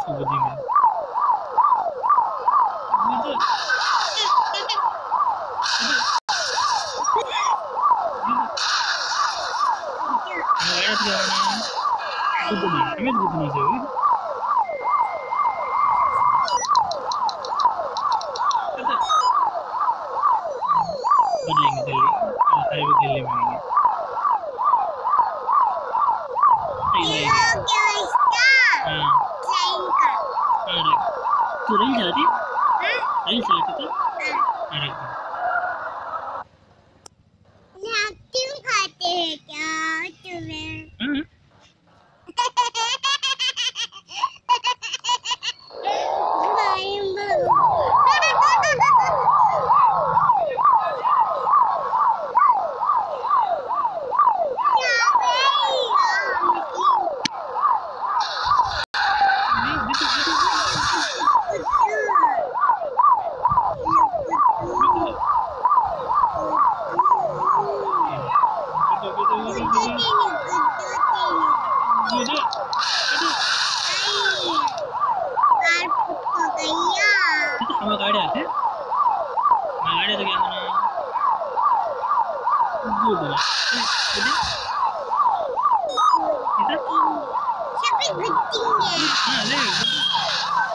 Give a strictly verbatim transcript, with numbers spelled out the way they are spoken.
इसको कूदेंगे कूदना हमें कूदना चाहिए कर लेंगे जल्दी सारे वो खेलने में आएंगे हाँ तू रही चलाती रही चलाती तो हाँ रख क्यों खाते हैं क्या तुम्हें हाँ हवा गाड़ी आते गाड़ी तो क्या करना गुड ना इधर इधर सभी गुड्डिंग है हाँ ले